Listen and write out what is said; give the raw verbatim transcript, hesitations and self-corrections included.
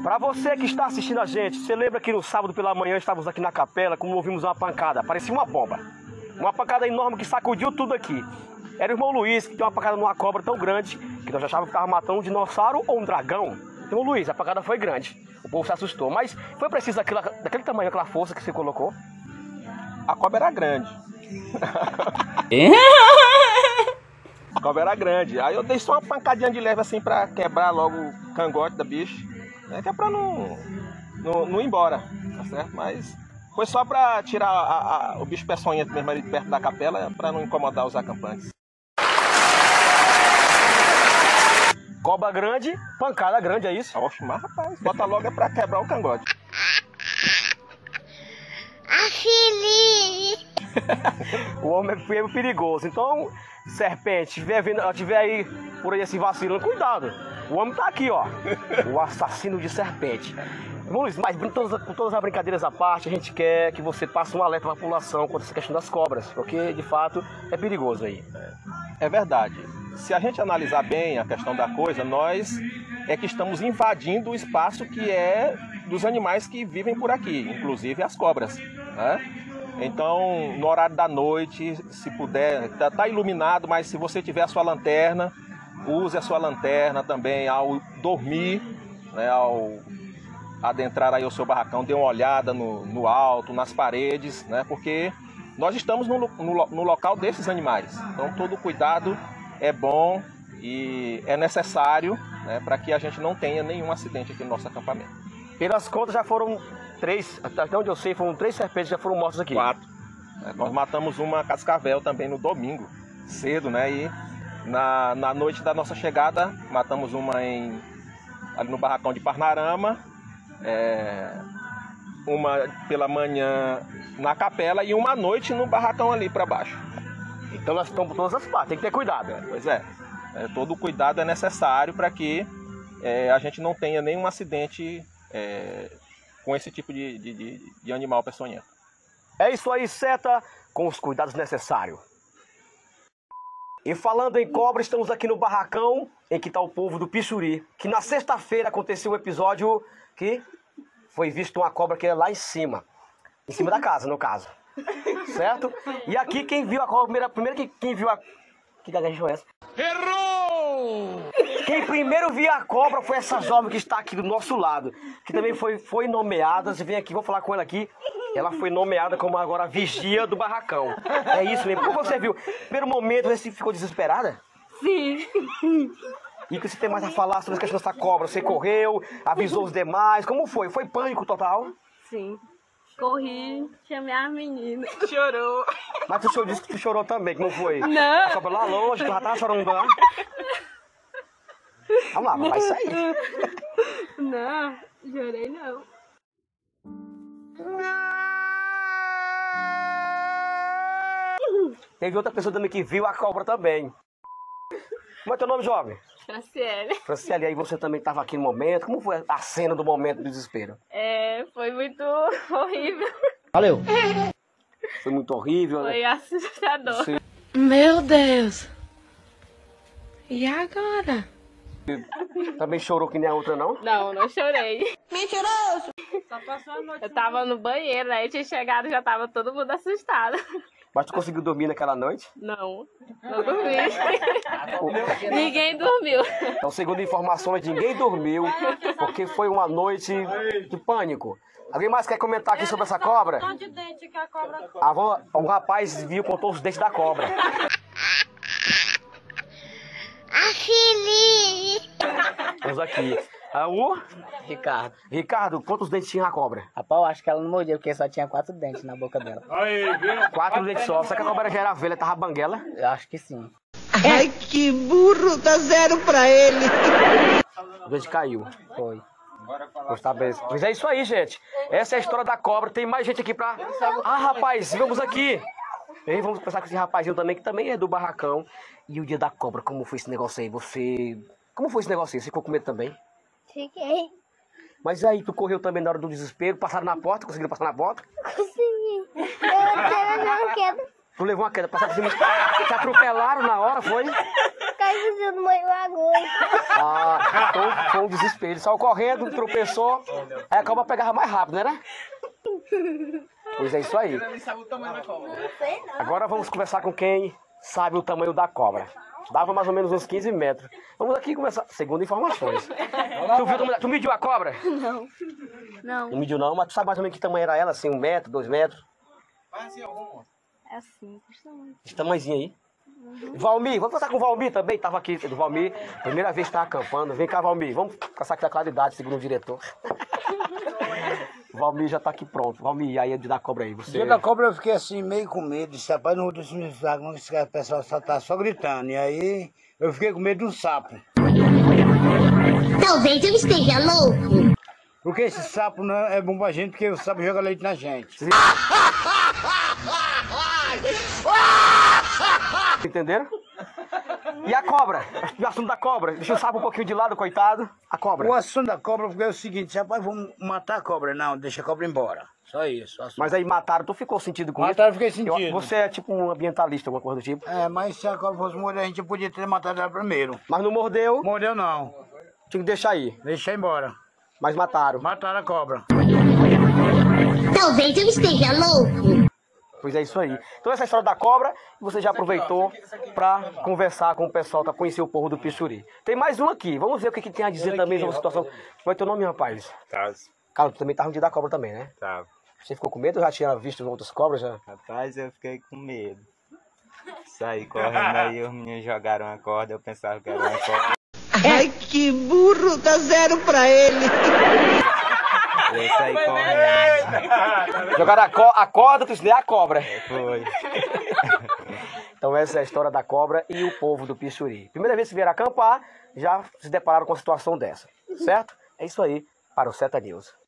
Pra você que está assistindo a gente, você lembra que no sábado pela manhã estávamos aqui na capela, como ouvimos uma pancada, parecia uma bomba. Uma pancada enorme que sacudiu tudo aqui. Era o irmão Luiz que deu uma pancada numa cobra tão grande que nós achávamos que estava matando um dinossauro ou um dragão. Irmão Luiz, a pancada foi grande. O povo se assustou, mas foi preciso aquela, daquele tamanho, aquela força que você colocou? A cobra era grande. A cobra era grande. Aí eu dei só uma pancadinha de leve assim pra quebrar logo o cangote da bicha. É que é pra não, não, não ir embora, tá certo? Mas foi só pra tirar a, a, o bicho peçonhento mesmo ali perto da capela, pra não incomodar os acampantes. Cobra grande, pancada grande, é isso? Oxe, mas rapaz, bota logo é pra quebrar o cangote. O homem é perigoso, então, serpente, tiver, vindo, tiver aí por aí esse vacilando, cuidado. O homem tá aqui, ó, o assassino de serpente. Luiz, mas com todas, com todas as brincadeiras à parte, a gente quer que você passe um alerta para a população contra essa questão das cobras, porque de fato é perigoso aí. É verdade. Se a gente analisar bem a questão da coisa, nós é que estamos invadindo o espaço que é dos animais que vivem por aqui, inclusive as cobras, né? Então, no horário da noite, se puder, tá, tá iluminado, mas se você tiver a sua lanterna, use a sua lanterna também ao dormir, né, ao adentrar aí o seu barracão, dê uma olhada no, no alto, nas paredes, né, porque nós estamos no, no, no local desses animais. Então, todo cuidado é bom e é necessário, né, para que a gente não tenha nenhum acidente aqui no nosso acampamento. Pelas contas já foram três, até onde eu sei, foram três serpentes que já foram mortas aqui. Quatro. É, nós matamos uma cascavel também no domingo, cedo, né? E na, na noite da nossa chegada, matamos uma em, ali no barracão de Parnarama, é, uma pela manhã na capela e uma à noite no barracão ali para baixo. Então nós estamos por todas as partes, tem que ter cuidado. É, pois é, é, todo cuidado é necessário para que é, a gente não tenha nenhum acidente é, com esse tipo de, de, de animal peçonhento. É isso aí, seta, com os cuidados necessários. E falando em cobra, estamos aqui no barracão em que está o povo do Pichuri, que na sexta-feira aconteceu um episódio que foi visto uma cobra que é lá em cima, em cima da casa, no caso, certo? E aqui quem viu a cobra, primeiro que quem viu a... Que gaguejou é essa? Errou! Quem primeiro viu a cobra foi essa jovem que está aqui do nosso lado, que também foi, foi nomeada, você vem aqui, vou falar com ela aqui, ela foi nomeada como agora a vigia do barracão. É isso mesmo. Como você viu? Primeiro momento, você ficou desesperada? Sim. E o que você tem mais a falar sobre a questão dessa cobra? Você correu, avisou os demais, como foi? Foi pânico total? Sim. Corri, chamei as meninas. Chorou. Mas tu disse que tu chorou também, como foi? Não. A cobra lá longe, tu já tava chorando lá? Vamos lá, vai sair. Não, chorei não. Teve outra pessoa também que viu a cobra também. Como é teu nome, jovem? Franciele. Franciele, aí você também estava aqui no momento. Como foi a cena do momento do desespero? É, foi muito horrível. Valeu. Foi muito horrível, né? Foi assustador. Sim. Meu Deus. E agora? Também chorou que nem a outra, não? Não, não chorei. Mentiroso! Só passou a noite. Eu tava no banheiro, aí tinha chegado e já tava todo mundo assustado. Mas tu conseguiu dormir naquela noite? Não, não dormi. Ninguém dormiu. Então, segundo informações, ninguém dormiu, porque foi uma noite de pânico. Alguém mais quer comentar aqui sobre essa cobra? Tanto de dente que a cobra... A avó, um rapaz viu, contou os dentes da cobra. Vamos aqui. Ah, o Ricardo. Ricardo, quantos dentes tinha a cobra? Rapaz, eu acho que ela não mordia, porque só tinha quatro dentes na boca dela. Quatro dentes só. Será que a cobra já era velha, tava banguela? Eu acho que sim. Ai, que burro! Dá zero pra ele! O dente caiu. Foi. Pois tá bem. Mas é isso aí, gente. Essa é a história da cobra. Tem mais gente aqui pra... Ah, rapaz, vamos aqui. E vamos conversar com esse rapazinho também, que também é do barracão. E o dia da cobra, como foi esse negócio aí? Você... Como foi esse negócio aí? Você ficou com medo também? Fiquei. Mas aí, tu correu também na hora do desespero? Passaram na porta? Conseguiram passar na porta? Consegui. Eu levei uma queda. Tu levou uma queda, passaram por cima. Te atropelaram na hora, foi? Com Aí você não morreu agora. Ah, então foi um desespero. Ele saiu correndo, tropeçou. Aí a cobra pegava mais rápido, né? né? Pois é isso aí. Agora vamos conversar com quem sabe o tamanho da cobra. Dava mais ou menos uns quinze metros. Vamos aqui começar, segundo informações. Tu, viu, tu mediu a cobra? Não. Não. Não mediu não, mas tu sabe mais ou menos que tamanho era ela? Assim, um metro, dois metros? É assim, custa muito. Esse tamanhozinho aí. Valmir, vamos conversar com o Valmir também, tava aqui, do Valmir, primeira vez que tá acampando. Vem cá, Valmir, vamos caçar aqui a claridade, segundo o diretor. O Valmir já tá aqui pronto. Valmir, e aí é de dar cobra aí, você... Dia da cobra eu fiquei assim, meio com medo, disse, rapaz, não vou deixar me saco, não, esse pessoal só tá só gritando. E aí eu fiquei com medo de um sapo. Talvez eu esteja louco. Porque esse sapo não é bom pra gente, porque o sapo joga leite na gente. Entenderam? E a cobra? O assunto da cobra. Deixa o sapo um pouquinho de lado, coitado. A cobra. O assunto da cobra é o seguinte, rapaz, vamos matar a cobra. Não, deixa a cobra embora. Só isso. Mas aí mataram, tu ficou sentido com Mataram, isso? fiquei sentido. Eu, você é tipo um ambientalista, alguma coisa do tipo? É, mas se a cobra fosse morrer, a gente podia ter matado ela primeiro. Mas não mordeu? Mordeu não. Tinha que deixar aí. Deixa embora. Mas mataram. Mataram a cobra. Talvez eu esteja louco. Pois é isso aí. Então essa é a história da cobra, você já aproveitou para conversar com o pessoal, para conhecer o povo do Pichuri. Tem mais um aqui, vamos ver o que, que tem a dizer também sobre a situação. Qual é teu nome, rapaz? Carlos. Carlos, tu também tava no dia da cobra também, né? Tava. Você ficou com medo ou já tinha visto outras cobras? Já? Rapaz, eu fiquei com medo. Saí correndo aí, os meninos jogaram a corda, eu pensava que era uma corda. Ai, que burro, dá zero pra ele. Eu saí correndo. Jogaram a, co a corda, tu ensinou a cobra. Foi. Então essa é a história da cobra e o povo do Pichuri. Primeira vez que vieram acampar, já se depararam com uma situação dessa, certo? É isso aí, para o Seta News.